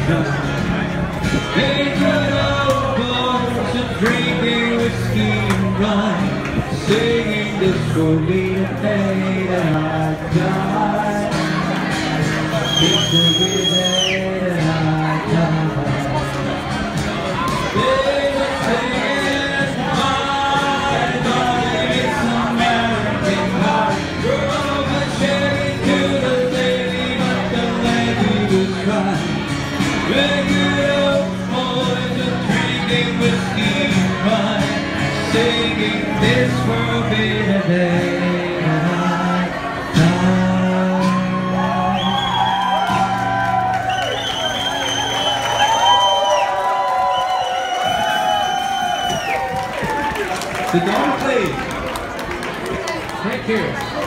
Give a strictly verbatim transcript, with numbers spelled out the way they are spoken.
They good old boys are drinking whiskey and rye, singing this will be the day that I die. This will be the day that I die. They were singing my body, it's American heart. Drove a Chevy to the lady, but the lady was crying. Regular boys are drinking whiskey and wine, singing this will be the day that I die. The dog, please. Right here.